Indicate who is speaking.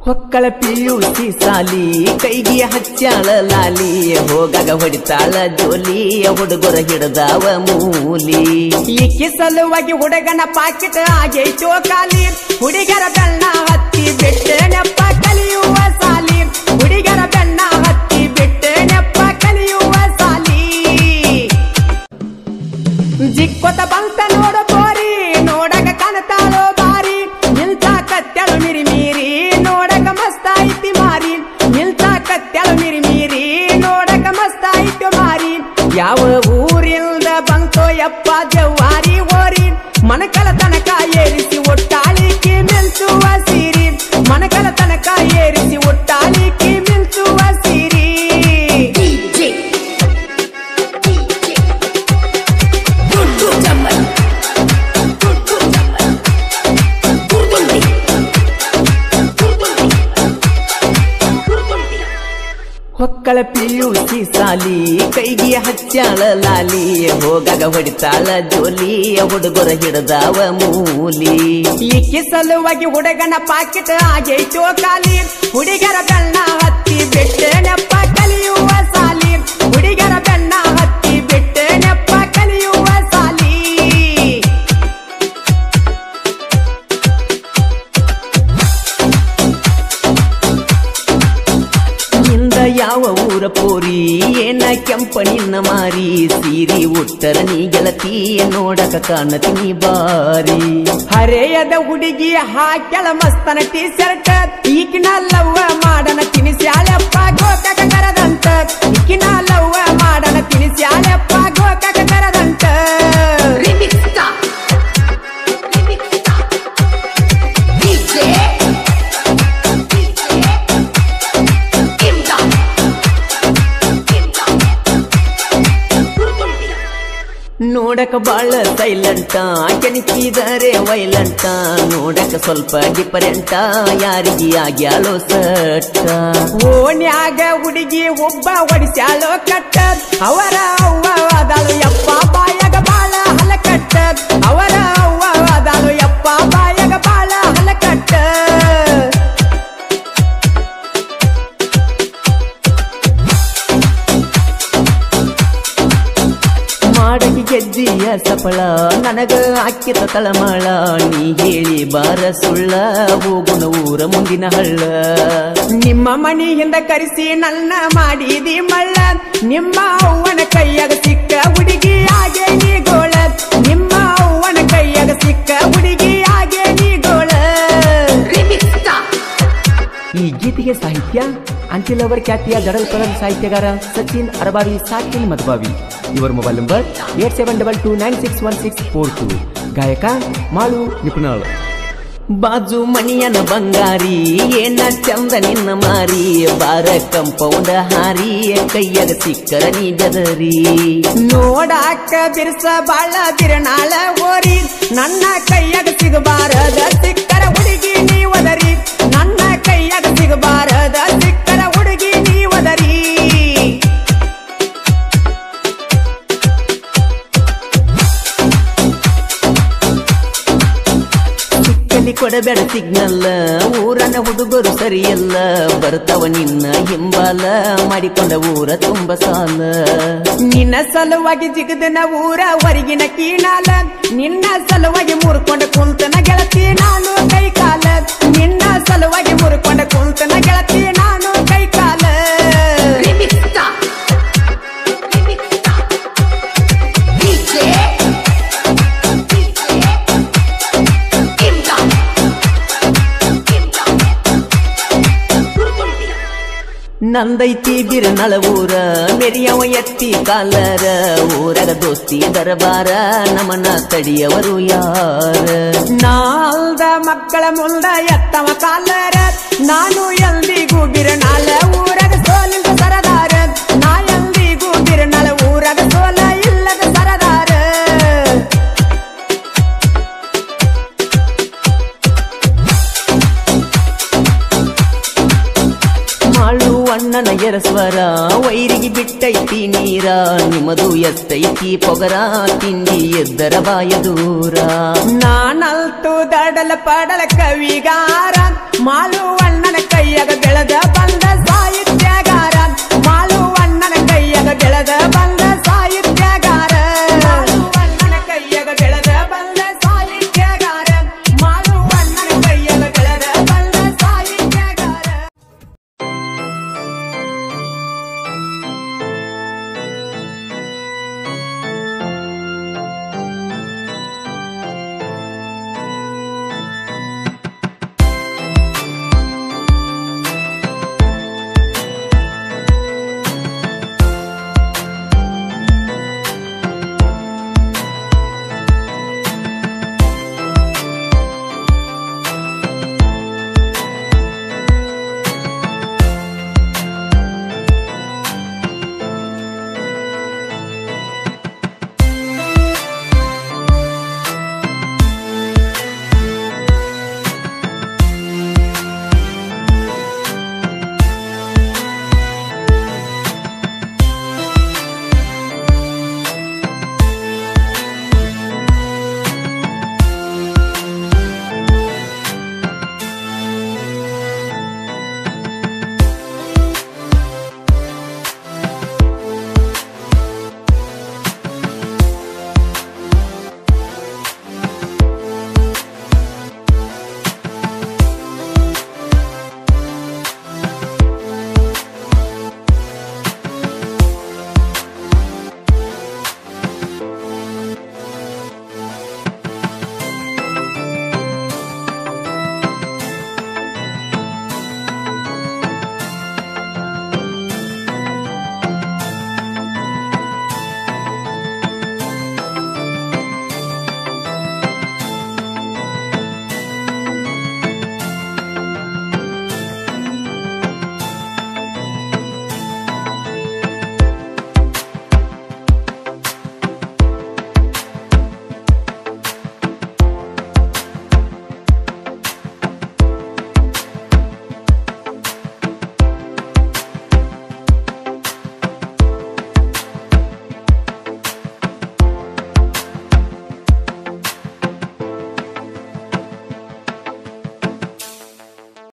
Speaker 1: ಹೊಕ್ಕಳ PUC ಸಾಲಿ ಕೈಗೆ ಹಚ್ಚಾಳ ಲಾಲಿ ಹೋಗಾಗ ಹೊಡಿತಾಳ ಜೋಲಿ ಹುಡುಗರ ಹಿಡದಾವ ಮೂಲಿ ಈಕಿ ಸಲುವಾಗಿ ಹುಡುಗನ ಪಾಕೆಟ್ ಆಗೈತೋ ಖಾಲಿ ಹುಡುಗರ ಬೆಣ್ಣ ಹತ್ತಿ ಬಿಟ್ಟೆ ನೆಪ್ಪ ಕಲಿಯುವ ಸಾಲಿ ಹುಡುಗರ ಬೆಣ್ಣ ಹತ್ತಿ ಬಿಟ್ಟೆ ನೆಪ್ಪ ಕಲಿಯುವ ಸಾಲಿ ಜಿಕ್ಕೊತ ಬಂತ ನೋಡು ಬೋರಿ ನೋಡಕ ಕಾಣತಾಳೋ ಬಾರಿ ನಿಲ್ತಾ ಕತ್ತೆಳು ಮಿರಿ ಮೀರಿ ನೋಡಕ ಮಸ್ತ ಐತಿ ಮಾರಿ ನಿಲ್ತಾ ಕತ್ತೆಳು ಮಿರಿ ಮೀರಿ ನೋಡಕ ಮಸ್ತ ಐತಿ ಮಾರಿ ಯಾವ ಊರಿಲ್ದ ಬಂತೋ ಯಪ್ಪ ಜವಾರಿ ಓರಿ ಮನಕಲ ತನಕ ಏರಿಸಿ ಒಟ್ಟಾಳಿಕೆ ಮಿಲ್ಸುವ ಸೀರಿ ಮನಕಲ ತನಕ ಏರಿಸಿ ಒಟ್ಟಾಳಿಕೆ ಮಿಲ್ಸುವ ಸೀರಿ ಹೊಕ್ಕಳ ಪಿಯುಸಿ ಸಾಲಿ ಕೈಗೆ ಹಚ್ಚಾಳ ಲಾಲಿ ಹೋಗಾಗ ಹೊಡಿತಾಳ ಜೋಲಿ ಹುಡುಗರ ಹಿಡದಾವ ಮೂಲಿ ಈಕಿ ಸಲುವಾಗಿ ಹುಡುಗನ ಪಾಕೆಟ್ ಆಗೈತೋ ಖಾಲಿ ಹುಡುಗರ ಬೆಣ್ಣ ಹತ್ತಿ ಬಿಟ್ಟೆ ನೆಪ್ಪ ಕಲಿಯುವ ಸಾಲಿ ಹುಡುಗರ ಬೆಣ್ಣ ಹತ್ತಿ ಬಿಟ್ಟೆ ನೆಪ್ಪ ಕಲಿಯುವ ಸಾಲಿ ಯಾವ ಊರ ಪೋರಿ ಏನ ಕೆಂಪ ನಿನ್ನ ಮಾರಿ ಸೀರಿ ಉಟ್ಟರ ನೀ ಗೆಳತಿ ನೋಡಕ ಕಾಣತೀನಿ ಬಾರಿ ಹರೆಯದ ಹುಡುಗಿ ಹಾಕ್ಯಳ ಮಸ್ತನ ಟೀ ಶರ್ಟ್ ಈಕಿನ ಲವ್ವ ಮಾಡನ ತಿನಿಸ್ಯಾಳಪ್ಪ ಗೋಕಾಕ ಕರದಂತ ಈಕಿನ ಲವ್ವ ಮಾಡನ ತಿನಿಸ್ಯಾಳಪ್ಪ ಗೋಕಾಕ ಕರದಂತ ನೋಡಕ ಬಾಳ ಸೈಲೆಂಟ ಕೆಣಕಿದರೆ ವೈಲೆಂಟ ನೋಡಕ ಸ್ವಲ್ಪ ಡಿಫರೆಂಟ ಯಾರಿಗೆ ಆಗ್ಯಾಳೋ ಸಟ್ಟ ಓಣ್ಯಾಗ ಹುಡುಗಿ ಒಬ್ಬ ಹೊಡಿಸ್ಯಾಳೋ ಕಟ್ಟ ಅವರ ಅವ್ವ ಅದಾಳು ಯಪ್ಪ ಬಾಯಾಗ ಬಾಳ ಹಲಕಟ್ಟ ಅವರ ಅವ್ವ ಅದಾಳು ಯಪ್ಪ ಬಾಯಾಗ ಬಾಳ ಹಲಕಟ್ಟ ಮಾಡಗಿ ಗೆಜ್ಜಿಯ ಸಫಳ ನನಗ ಹಾಕಿದ ತಳಮಾಳ ನೀ ಹೇಳಿ ಬಾರ ಸುಳ್ಳ ಹೋಗುಣ ಊರ ಮುಂದಿನ ಹಳ್ಳ ನಿಮ್ಮ ಮನೆಯಿಂದ ಕರೆಸಿ ನನ್ನ ಮಾಡಿದಿ ಮಳ್ಳ ನಿಮ್ಮ ಅವ್ವನ ಕೈಯಾಗ ಸಿಕ್ಕ ಹುಡುಗಿ ಹಾಗೆ ನೀ ಗೋಳ ನಿಮ್ಮ ಅವ್ವನ ಕೈಯಾಗ ಸಿಕ್ಕ ಹುಡುಗಿ ಹಾಗೆ ನೀ ಗೋಳ ಈ ಗೀತೆಗೆ ಸಾಹಿತ್ಯ ಅಂಟಿಲ್ ಅವರ್ ಖ್ಯಾತಿಯ ಗಡಲ್ಪುರದ ಸಾಹಿತ್ಯಗಾರ ಸಚಿನ್ ಅರಬಾವಿ ಸಾಕಿನ್ ಮಧುಬಾವಿ ಇವರ ಮೊಬೈಲ್ ನಂಬರ್ 8722961642 ಗಾಯಕ ಮಾಳು ನಿಪುಣಾಳ್ ಬಾಜು ಮಣಿಯನ ಬಂಗಾರಿ ಏನ ಚಂದ ನಿನ್ನ ಮಾರಿ ಬಾರ ಕಂಪೌಂಡ ಹಾರಿ ಕೈಯಾಗ ಸಿಕ್ಕರ ನೀ ಬೆದರಿ ನೋಡಾಕ ಬಿರ್ಸ ಬಾಳ ಬಿರನಾಳ ಓರಿ ನನ್ನ ಕೈಯಾಗ ಸಿಗಬಾರದ ಸಿಕ್ಕರ ಹುಡುಗಿ ನೀ ಒದರಿ ನನ್ನ ಕೈಯಾಗ ಸಿಗಬಾರದ ಸಿಕ್ಕರ ಹುಡುಗಿ ನೀ ಒದರಿ ಕೊಡಬೇಡ ಸಿಗ್ನಲ್ ಊರನ ಹುಡುಗರು ಸರಿಯಲ್ಲ ಬರ್ತಾವ ನಿನ್ನ ಹಿಂಬಾಲ ಮಾಡಿಕೊಂಡ ಊರ ತುಂಬ ಸಾಲ ನಿನ್ನ ಸಲುವಾಗಿ ಜಿಗದನ ಊರ ಹೊರಗಿನ ಕೀಣಾಲ ನಿನ್ನ ಸಲುವಾಗಿ ಮುರ್ಕೊಂಡ ಕುಂತನ ಗೆಳತಿ ನಾನು ಕೈ ಕಾಲ ನಿನ್ನ ಸಲುವಾಗಿ ಮುರ್ಕೊಂಡ ಕುಂತನ ಗೆಳತಿ ನಾನು ಕೈ ಕಾಲ ನಂದೈತಿ ಬಿರನಳ ಊರ ಮೆರಿಯವ ಎತ್ತಿ ಕಾಲರ ಊರಗ ದೋಸ್ತಿ ದರಬಾರ ನಮನ ತಡಿಯವರು ಯಾರ ನಾಲ್ದ ಮಕ್ಕಳ ಮುಂದ ಎತ್ತವ ಕಾಲರ ನಾನು ಎಂದಿಗೂ ಬಿರನಾಳ ಊರಗ ಸೋಲಿಲ್ಲ ಸರದಾರ ನಾ ಎಂದಿಗೂ ಬಿರನಾಳ ಊರಗ ಸೋಲ ಇಲ್ಲದ ಸರದಾರ ಅಣ್ಣನ ಎರಸ್ವರ ವೈರಿಗೆ ಬಿಟ್ಟೈತಿ ನೀರ ನಿಮ್ಮದು ಎಷ್ಟೈತಿ ಪೊಗರ ತಿಂಡಿ ಎದ್ದರ ಬಾಯ ದೂರ ನಾನಲ್ತು ದಡಲ ಪಡಲ ಕವಿಗಾರ ಮಾಲು